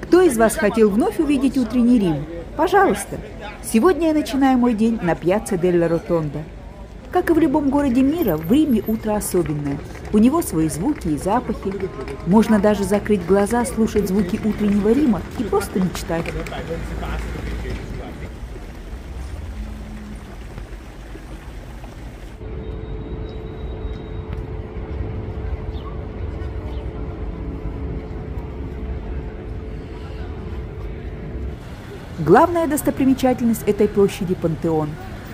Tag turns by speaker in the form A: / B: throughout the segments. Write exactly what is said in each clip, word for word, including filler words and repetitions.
A: Кто из вас хотел вновь увидеть утренний Рим? Пожалуйста. Сегодня я начинаю мой день на Пьяцца делла Ротонда. Как и в любом городе мира, в Риме утро особенное. У него свои звуки и запахи. Можно даже закрыть глаза, слушать звуки утреннего Рима и просто мечтать. Главная достопримечательность этой площади – Пантеон.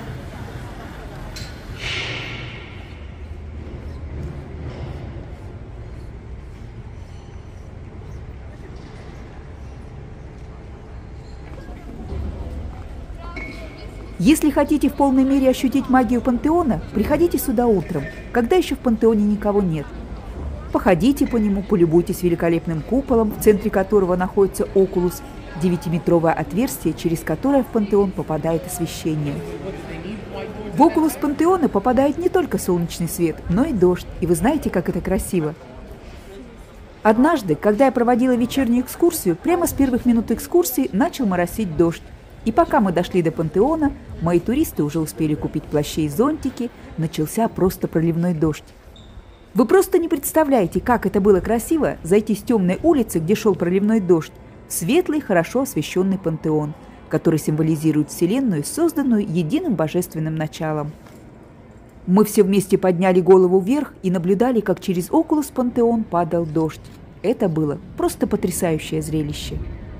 A: Если хотите в полной мере ощутить магию Пантеона, приходите сюда утром, когда еще в Пантеоне никого нет. Походите по нему, полюбуйтесь великолепным куполом, в центре которого находится окулус, девятиметровое отверстие, через которое в Пантеон попадает освещение. В окулус Пантеона попадает не только солнечный свет, но и дождь, и вы знаете, как это красиво. Однажды, когда я проводила вечернюю экскурсию, прямо с первых минут экскурсии начал моросить дождь. И пока мы дошли до Пантеона, мои туристы уже успели купить плащи и зонтики, начался просто проливной дождь. Вы просто не представляете, как это было красиво зайти с темной улицы, где шел проливной дождь, в светлый, хорошо освещенный Пантеон, который символизирует Вселенную, созданную единым божественным началом. Мы все вместе подняли голову вверх и наблюдали, как через окулус Пантеон падал дождь. Это было просто потрясающее зрелище.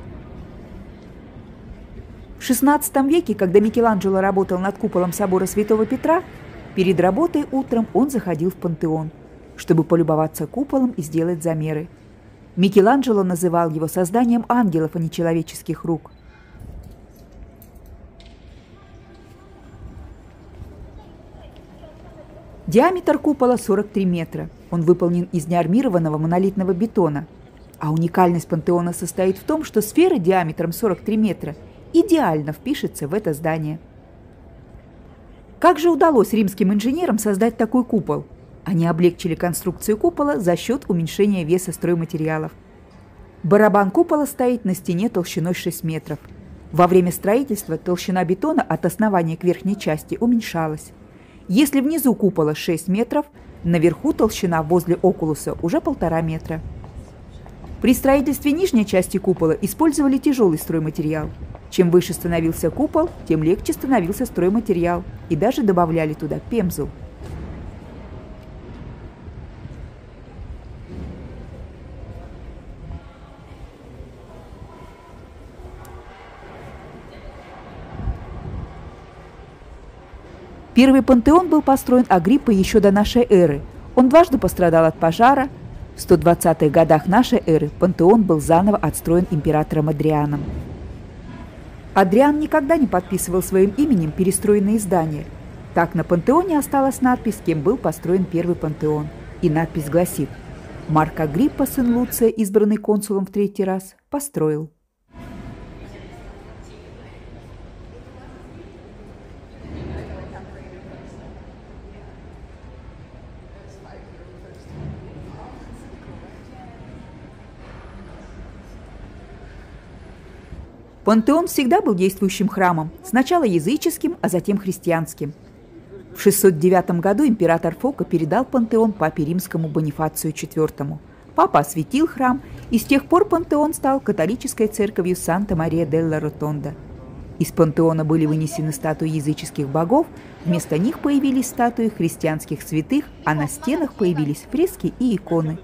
A: В шестнадцатом веке, когда Микеланджело работал над куполом собора Святого Петра, перед работой утром он заходил в Пантеон, чтобы полюбоваться куполом и сделать замеры. Микеланджело называл его созданием ангелов, а не человеческих рук. Диаметр купола сорок три метра. Он выполнен из неармированного монолитного бетона. А уникальность Пантеона состоит в том, что сфера диаметром сорок три метра идеально впишется в это здание. Как же удалось римским инженерам создать такой купол? Они облегчили конструкцию купола за счет уменьшения веса стройматериалов. Барабан купола стоит на стене толщиной шесть метров. Во время строительства толщина бетона от основания к верхней части уменьшалась. Если внизу купола шесть метров, наверху толщина возле окулуса уже полтора метра. При строительстве нижней части купола использовали тяжелый стройматериал. Чем выше становился купол, тем легче становился стройматериал, и даже добавляли туда пемзу. Первый пантеон был построен Агриппой еще до нашей эры. Он дважды пострадал от пожара. В сто двадцатых годах нашей эры пантеон был заново отстроен императором Адрианом. Адриан никогда не подписывал своим именем перестроенные здания. Так на пантеоне осталась надпись, кем был построен первый пантеон. И надпись гласит: «Марк Агриппа, сын Луция, избранный консулом в третий раз, построил». Пантеон всегда был действующим храмом, сначала языческим, а затем христианским. В шестьсот девятом году император Фока передал пантеон папе римскому Бонифацию четвёртому. Папа осветил храм, и с тех пор пантеон стал католической церковью Санта-Мария-делла-Ротонда. Из пантеона были вынесены статуи языческих богов, вместо них появились статуи христианских святых, а на стенах появились фрески и иконы.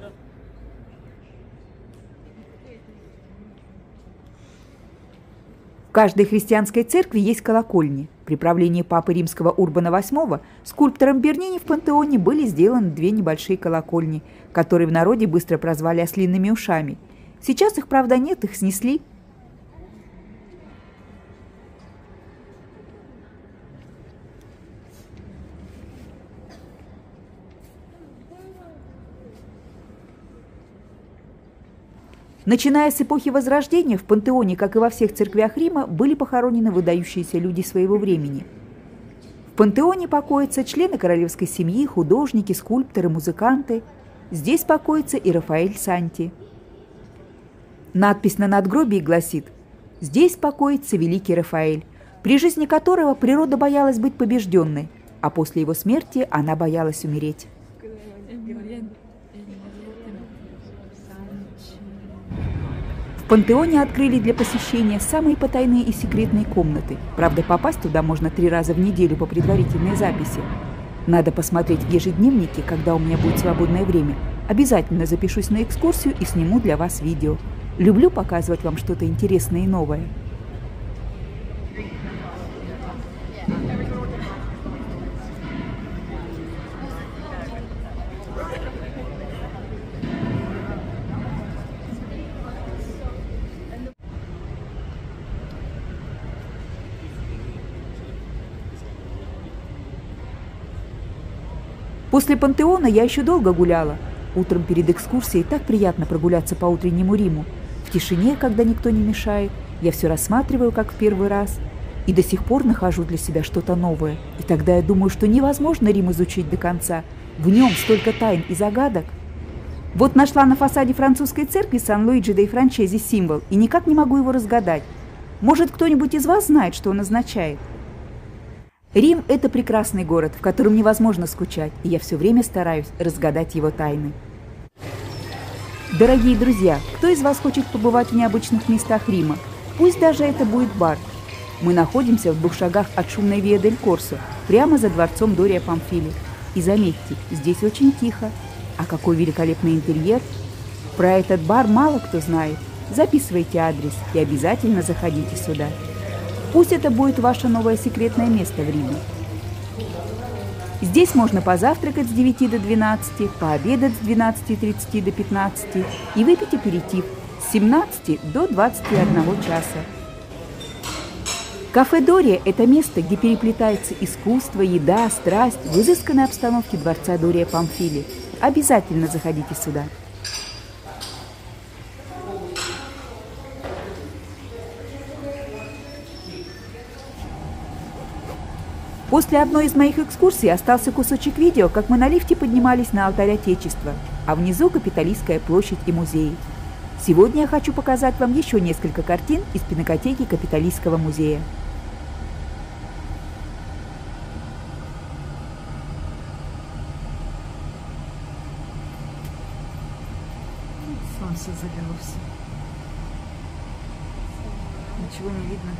A: В каждой христианской церкви есть колокольни. При правлении папы римского Урбана восьмого скульптором Бернини в пантеоне были сделаны две небольшие колокольни, которые в народе быстро прозвали ослиными ушами. Сейчас их, правда, нет, их снесли. Начиная с эпохи Возрождения, в пантеоне, как и во всех церквях Рима, были похоронены выдающиеся люди своего времени. В пантеоне покоятся члены королевской семьи, художники, скульпторы, музыканты. Здесь покоится и Рафаэль Санти. Надпись на надгробии гласит: «Здесь покоится великий Рафаэль, при жизни которого природа боялась быть побежденной, а после его смерти она боялась умереть». В пантеоне открыли для посещения самые потайные и секретные комнаты. Правда, попасть туда можно три раза в неделю по предварительной записи. Надо посмотреть в ежедневнике, когда у меня будет свободное время. Обязательно запишусь на экскурсию и сниму для вас видео. Люблю показывать вам что-то интересное и новое. После пантеона я еще долго гуляла. Утром перед экскурсией так приятно прогуляться по утреннему Риму. В тишине, когда никто не мешает, я все рассматриваю, как в первый раз. И до сих пор нахожу для себя что-то новое. И тогда я думаю, что невозможно Рим изучить до конца. В нем столько тайн и загадок. Вот нашла на фасаде французской церкви Сан-Луиджи де Франчези символ, и никак не могу его разгадать. Может, кто-нибудь из вас знает, что он означает? Рим – это прекрасный город, в котором невозможно скучать, и я все время стараюсь разгадать его тайны. Дорогие друзья, кто из вас хочет побывать в необычных местах Рима? Пусть даже это будет бар. Мы находимся в двух шагах от шумной Виа дель Корсо, прямо за дворцом Дория Памфили. И заметьте, здесь очень тихо. А какой великолепный интерьер! Про этот бар мало кто знает. Записывайте адрес и обязательно заходите сюда. Пусть это будет ваше новое секретное место в Риме. Здесь можно позавтракать с девяти до двенадцати, пообедать с двенадцати тридцати до пятнадцати и выпить аперитив с семнадцати до двадцати одного часа. Кафе «Дория» – это место, где переплетается искусство, еда, страсть в изысканной обстановке дворца Дория Памфили. Обязательно заходите сюда. После одной из моих экскурсий остался кусочек видео, как мы на лифте поднимались на алтарь Отечества, а внизу Капитолийская площадь и музей. Сегодня я хочу показать вам еще несколько картин из пинакотеки Капитолийского музея. Солнце залило все. Ничего не видно.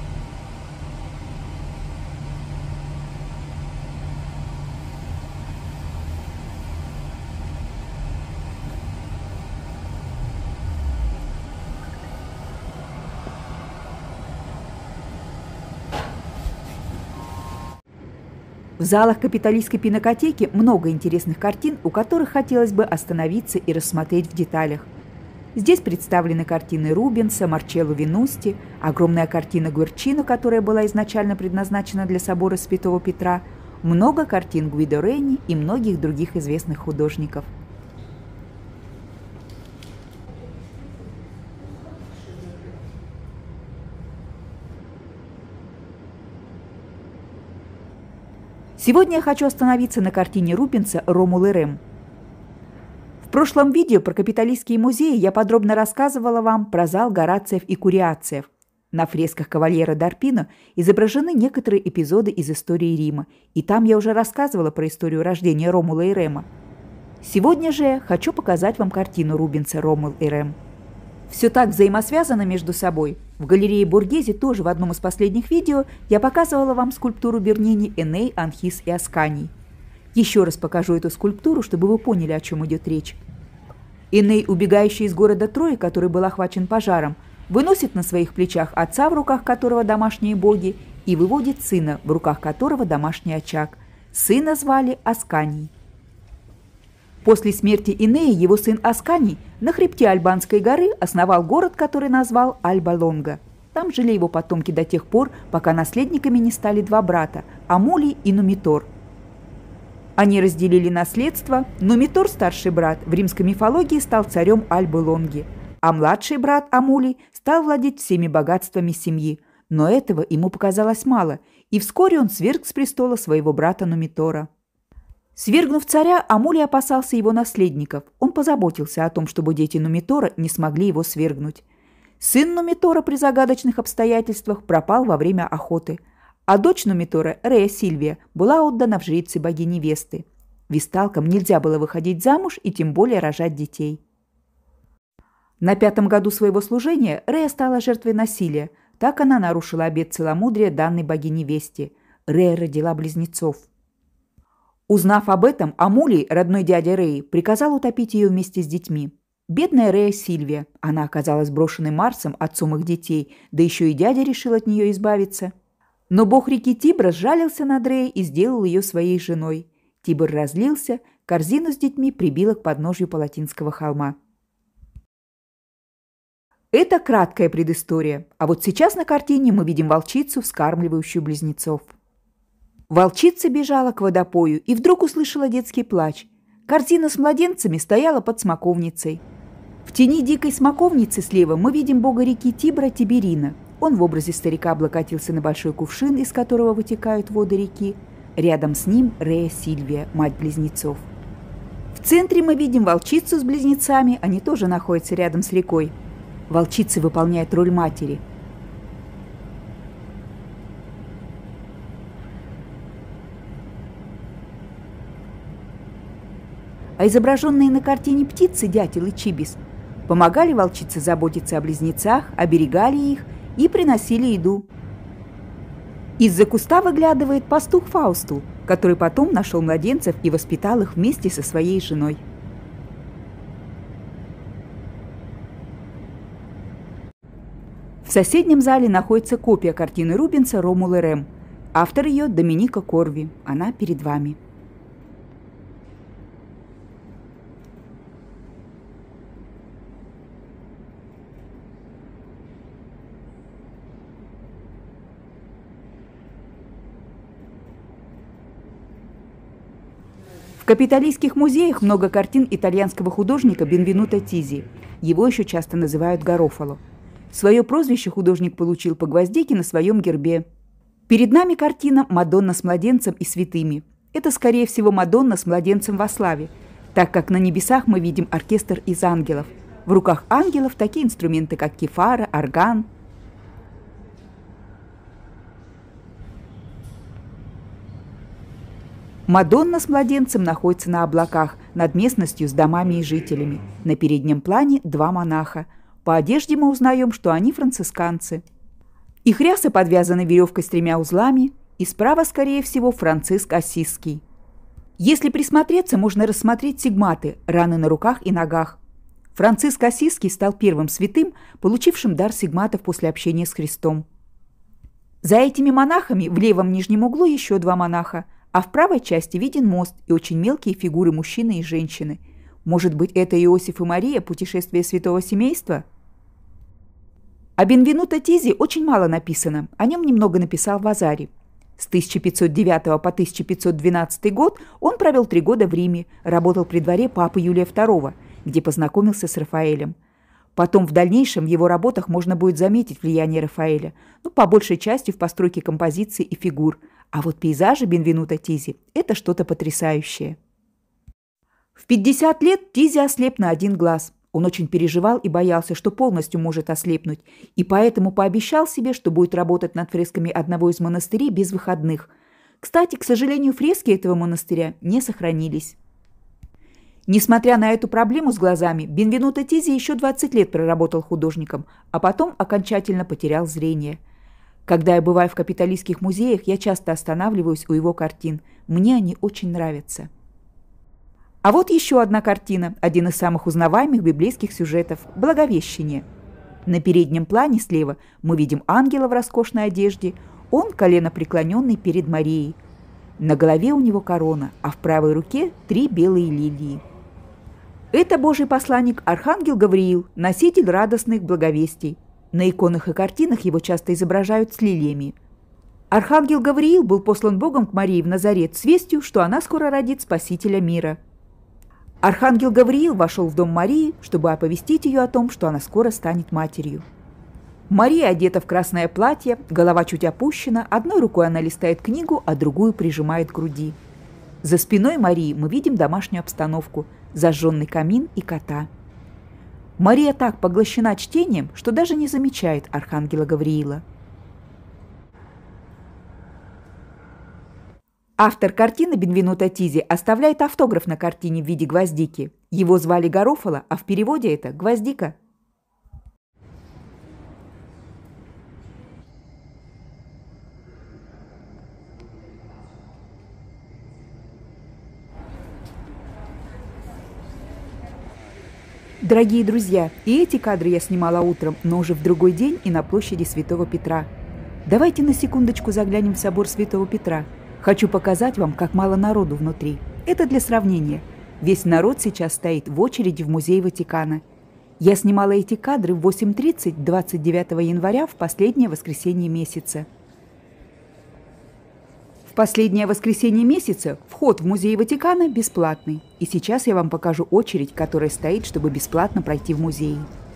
A: В залах Капитолийской пинакотеки много интересных картин, у которых хотелось бы остановиться и рассмотреть в деталях. Здесь представлены картины Рубенса, Марчелло Венусти, огромная картина Гуэрчино, которая была изначально предназначена для собора Святого Петра, много картин Гвидо Рени и многих других известных художников. Сегодня я хочу остановиться на картине Рубенса «Ромул и Рем». В прошлом видео про Капитолийские музеи я подробно рассказывала вам про зал Горациев и Куриациев. На фресках Кавальера d'Арпино изображены некоторые эпизоды из истории Рима, и там я уже рассказывала про историю рождения Ромула и Рема. Сегодня же я хочу показать вам картину Рубенса «Ромул и Рем». Все так взаимосвязано между собой. В галерее Боргезе тоже в одном из последних видео я показывала вам скульптуру Бернини «Эней, Анхис и Асканий». Еще раз покажу эту скульптуру, чтобы вы поняли, о чем идет речь. Эней, убегающий из города Трои, который был охвачен пожаром, выносит на своих плечах отца, в руках которого домашние боги, и выводит сына, в руках которого домашний очаг. Сына звали Асканий. После смерти Энея его сын Асканий на хребте Альбанской горы основал город, который назвал Альба-Лонга. Там жили его потомки до тех пор, пока наследниками не стали два брата – Амулий и Нумитор. Они разделили наследство. Нумитор, старший брат, в римской мифологии стал царем Альбы-Лонги, а младший брат Амулий стал владеть всеми богатствами семьи. Но этого ему показалось мало, и вскоре он свергл с престола своего брата Нумитора. Свергнув царя, Амулий опасался его наследников. Он позаботился о том, чтобы дети Нумитора не смогли его свергнуть. Сын Нумитора при загадочных обстоятельствах пропал во время охоты, а дочь Нумитора, Рея Сильвия, была отдана в жрицы богини Весты. Весталкам нельзя было выходить замуж и тем более рожать детей. На пятом году своего служения Рея стала жертвой насилия. Так она нарушила обет целомудрия, данной богине Весте. Рея родила близнецов. Узнав об этом, Амулий, родной дядя Реи, приказал утопить ее вместе с детьми. Бедная Рея Сильвия, она оказалась брошенной Марсом, отцом их детей, да еще и дядя решил от нее избавиться. Но бог реки Тибр сжалился над Реей и сделал ее своей женой. Тибр разлился, корзину с детьми прибило к подножью Палатинского холма. Это краткая предыстория, а вот сейчас на картине мы видим волчицу, вскармливающую близнецов. Волчица бежала к водопою и вдруг услышала детский плач. Корзина с младенцами стояла под смоковницей. В тени дикой смоковницы слева мы видим бога реки Тибра Тиберина. Он в образе старика облокотился на большой кувшин, из которого вытекают воды реки. Рядом с ним Рея Сильвия, мать близнецов. В центре мы видим волчицу с близнецами, они тоже находятся рядом с рекой. Волчица выполняет роль матери. А изображенные на картине птицы, дятел и чибис, помогали волчице заботиться о близнецах, оберегали их и приносили еду. Из-за куста выглядывает пастух Фаустул, который потом нашел младенцев и воспитал их вместе со своей женой. В соседнем зале находится копия картины Рубенса «Ромул и Рем». Автор ее Доминика Корви. Она перед вами. В Капитолийских музеях много картин итальянского художника Бенвенуто Тизи. Его еще часто называют Гарофало. Свое прозвище художник получил по гвоздике на своем гербе. Перед нами картина «Мадонна с младенцем и святыми». Это, скорее всего, Мадонна с младенцем во славе, так как на небесах мы видим оркестр из ангелов. В руках ангелов такие инструменты, как кефара, орган. Мадонна с младенцем находится на облаках, над местностью с домами и жителями. На переднем плане два монаха. По одежде мы узнаем, что они францисканцы. Их рясы подвязаны веревкой с тремя узлами, и справа, скорее всего, Франциск Ассизский. Если присмотреться, можно рассмотреть сигматы, раны на руках и ногах. Франциск Ассизский стал первым святым, получившим дар сигматов после общения с Христом. За этими монахами в левом нижнем углу еще два монаха, а в правой части виден мост и очень мелкие фигуры мужчины и женщины. Может быть, это Иосиф и Мария, путешествие святого семейства? О Бенвенуто Тизи очень мало написано, о нем немного написал Вазари. С тысяча пятьсот девятого по тысяча пятьсот двенадцатый год он провел три года в Риме, работал при дворе папы Юлия второго, где познакомился с Рафаэлем. Потом в дальнейшем в его работах можно будет заметить влияние Рафаэля, ну, по большей части в постройке композиций и фигур, а вот пейзажи Бенвенуто Тизи – это что-то потрясающее. В пятьдесят лет Тизи ослеп на один глаз. Он очень переживал и боялся, что полностью может ослепнуть, и поэтому пообещал себе, что будет работать над фресками одного из монастырей без выходных. Кстати, к сожалению, фрески этого монастыря не сохранились. Несмотря на эту проблему с глазами, Бенвенуто Тизи еще двадцать лет проработал художником, а потом окончательно потерял зрение. Когда я бываю в Капитолийских музеях, я часто останавливаюсь у его картин. Мне они очень нравятся. А вот еще одна картина, один из самых узнаваемых библейских сюжетов – «Благовещение». На переднем плане слева мы видим ангела в роскошной одежде, он коленопреклоненный перед Марией. На голове у него корона, а в правой руке три белые лилии. Это Божий посланник Архангел Гавриил, носитель радостных благовестий. На иконах и картинах его часто изображают с лилиями. Архангел Гавриил был послан Богом к Марии в Назарет с вестью, что она скоро родит Спасителя мира. Архангел Гавриил вошел в дом Марии, чтобы оповестить ее о том, что она скоро станет матерью. Мария одета в красное платье, голова чуть опущена, одной рукой она листает книгу, а другую прижимает к груди. За спиной Марии мы видим домашнюю обстановку, зажженный камин и кота. Мария так поглощена чтением, что даже не замечает архангела Гавриила. Автор картины Бенвенуто Тизи оставляет автограф на картине в виде гвоздики. Его звали Гарофало, а в переводе это «гвоздика». Дорогие друзья, и эти кадры я снимала утром, но уже в другой день и на площади Святого Петра. Давайте на секундочку заглянем в собор Святого Петра. Хочу показать вам, как мало народу внутри. Это для сравнения. Весь народ сейчас стоит в очереди в музей Ватикана. Я снимала эти кадры в восемь тридцать двадцать девятого января в последнее воскресенье месяца. В последнее воскресенье месяца вход в музей Ватикана бесплатный. И сейчас я вам покажу очередь, которая стоит, чтобы бесплатно пройти в музей.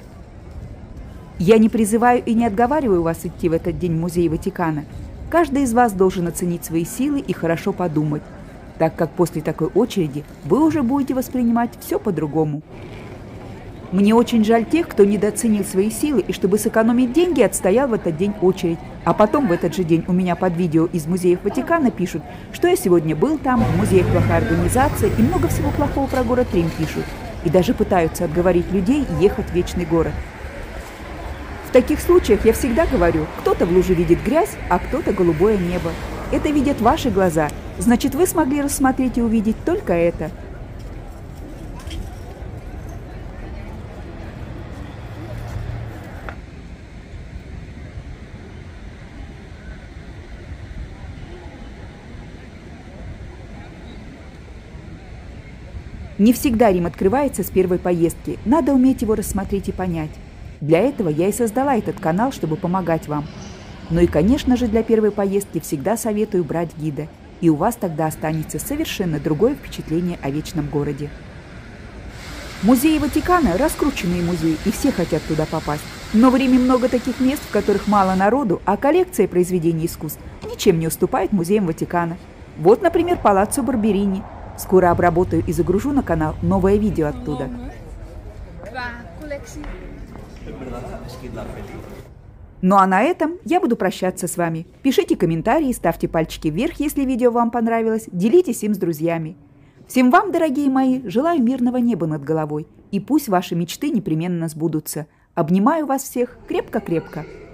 A: Я не призываю и не отговариваю вас идти в этот день в музей Ватикана. Каждый из вас должен оценить свои силы и хорошо подумать, так как после такой очереди вы уже будете воспринимать все по-другому. Мне очень жаль тех, кто недооценил свои силы и, чтобы сэкономить деньги, отстоял в этот день очередь. А потом в этот же день у меня под видео из музеев Ватикана пишут, что я сегодня был там, в музеях плохая организация и много всего плохого про город Рим пишут. И даже пытаются отговорить людей ехать в вечный город. В таких случаях я всегда говорю, кто-то в луже видит грязь, а кто-то голубое небо. Это видят ваши глаза, значит, вы смогли рассмотреть и увидеть только это. Не всегда Рим открывается с первой поездки, надо уметь его рассмотреть и понять. Для этого я и создала этот канал, чтобы помогать вам. Ну и, конечно же, для первой поездки всегда советую брать гида, и у вас тогда останется совершенно другое впечатление о вечном городе. Музеи Ватикана – раскрученные музеи, и все хотят туда попасть. Но в Риме много таких мест, в которых мало народу, а коллекция произведений искусств ничем не уступает музеям Ватикана. Вот, например, Палаццо Барберини. Скоро обработаю и загружу на канал новое видео оттуда. Ну а на этом я буду прощаться с вами. Пишите комментарии, ставьте пальчики вверх, если видео вам понравилось, делитесь им с друзьями. Всем вам, дорогие мои, желаю мирного неба над головой, и пусть ваши мечты непременно сбудутся. Обнимаю вас всех крепко-крепко.